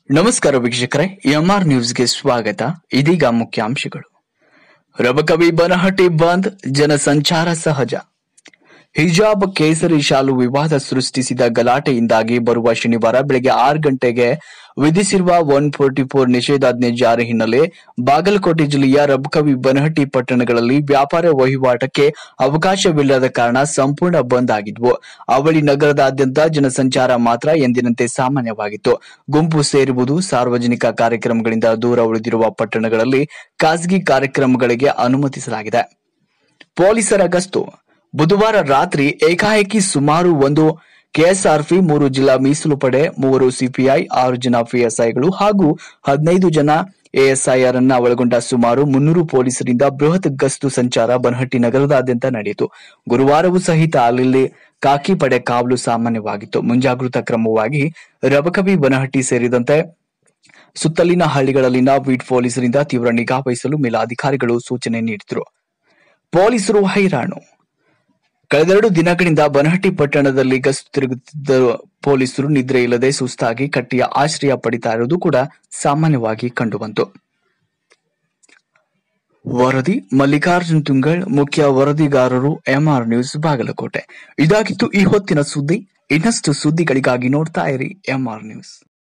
ನಮಸ್ಕಾರ ವೀಕ್ಷಕರೇ, ಎಂಆರ್ ನ್ಯೂಸ್ಗೆ ಸ್ವಾಗತ. ಇದೀಗ ಮುಖ್ಯಾಂಶಗಳು. ರಬಕವಿ ಬನಹಟ್ಟಿ ಬಂದ್, ಜನಸಂಚಾರ ಸಹಜ. ಹಿಜಾಬ್ ಕೇಸರಿ ಶಾಲು ವಿವಾದ ಸೃಷ್ಟಿಸಿದ ಗಲಾಟೆಯಿಂದಾಗಿ ಬರುವ ಶನಿವಾರ ಬೆಳಗ್ಗೆ 6 ಗಂಟೆಗೆ ವಿಧಿಸಿರುವ 144 ನಿಷೇಧಾಜ್ಞೆ ಜಾರಿ ಹಿನ್ನೆಲೆ ಬಾಗಲಕೋಟೆ ಜಿಲ್ಲೆಯ ರಬಕವಿ ಬನಹಟ್ಟಿ ಪಟ್ಟಣಗಳಲ್ಲಿ ವ್ಯಾಪಾರ ವಹಿವಾಟಕ್ಕೆ ಅವಕಾಶವಿಲ್ಲದ ಕಾರಣ ಸಂಪೂರ್ಣ ಬಂದ್ ಆಗಿದ್ವು. ಅವಳಿ ನಗರದಾದ್ಯಂತ ಜನಸಂಚಾರ ಮಾತ್ರ ಎಂದಿನಂತೆ ಸಾಮಾನ್ಯವಾಗಿತ್ತು. ಗುಂಪು ಸೇರುವುದು, ಸಾರ್ವಜನಿಕ ಕಾರ್ಯಕ್ರಮಗಳಿಂದ ದೂರ ಉಳಿದಿರುವ ಪಟ್ಟಣಗಳಲ್ಲಿ ಖಾಸಗಿ ಕಾರ್ಯಕ್ರಮಗಳಿಗೆ ಅನುಮತಿಸಲಾಗಿದೆ. ಪೊಲೀಸರ ಗಸ್ತು. ಬುಧವಾರ ರಾತ್ರಿ ಏಕಾಏಕಿ ಸುಮಾರು 1 ಕೆಎಸ್ಆರ್ಪಿ, 3 ಜಿಲ್ಲಾ ಮೀಸಲು ಪಡೆ, 3 ಸಿಪಿಐ, 6 ಜನ ಪಿಎಸ್ಐಗಳು ಹಾಗೂ 15 ಜನ ಎಎಸ್ಐರನ್ನ ಒಳಗೊಂಡ ಸುಮಾರು 300 ಪೊಲೀಸರಿಂದ ಬೃಹತ್ ಗಸ್ತು ಸಂಚಾರ ಬನಹಟ್ಟಿ ನಗರದಾದ್ಯಂತ ನಡೆಯಿತು. ಗುರುವಾರವೂ ಸಹಿತ ಅಲ್ಲಲ್ಲಿ ಖಾಕಿ ಪಡೆ ಕಾವಲು ಸಾಮಾನ್ಯವಾಗಿತ್ತು. ಮುಂಜಾಗೃತಾ ಕ್ರಮವಾಗಿ ರಬಕವಿ ಬನಹಟ್ಟಿ ಸೇರಿದಂತೆ ಸುತ್ತಲಿನ ಹಳ್ಳಿಗಳಲ್ಲಿನ ಬೀಟ್ ಪೊಲೀಸರಿಂದ ತೀವ್ರ ನಿಗಾ ವಹಿಸಲು ಮೇಲಾಧಿಕಾರಿಗಳು ಸೂಚನೆ ನೀಡಿದರು. ಪೊಲೀಸರು ಹೈರಾಣು. ಕಳೆದ 2 ದಿನಗಳಿಂದ ಬನಹಟ್ಟಿ ಪಟ್ಟಣದಲ್ಲಿ ಗಸ್ತು ತಿರುಗುತ್ತಿದ್ದ ಪೊಲೀಸರು ನಿದ್ರೆ ಇಲ್ಲದೆ ಸುಸ್ತಾಗಿ ಕಟ್ಟಿಯ ಆಶ್ರಯ ಪಡಿತಾ ಇರುವುದು ಕೂಡ ಸಾಮಾನ್ಯವಾಗಿ ಕಂಡುಬಂತು. ವರದಿ ಮಲ್ಲಿಕಾರ್ಜುನ್ ತುಂಗಳ್, ಮುಖ್ಯ ವರದಿಗಾರರು, ಎಂಆರ್ ನ್ಯೂಸ್, ಬಾಗಲಕೋಟೆ. ಇದಾಗಿತ್ತು ಈ ಹೊತ್ತಿನ ಸುದ್ದಿ. ಇನ್ನಷ್ಟು ಸುದ್ದಿಗಳಿಗಾಗಿ ನೋಡ್ತಾ ಇರಿ ಎಂಆರ್ ನ್ಯೂಸ್.